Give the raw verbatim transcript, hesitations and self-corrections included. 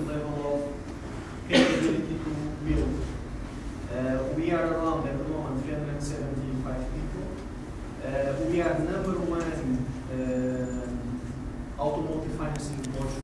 level of capability to build. Uh, we are around at the moment three hundred seventy-five people. Uh, we are number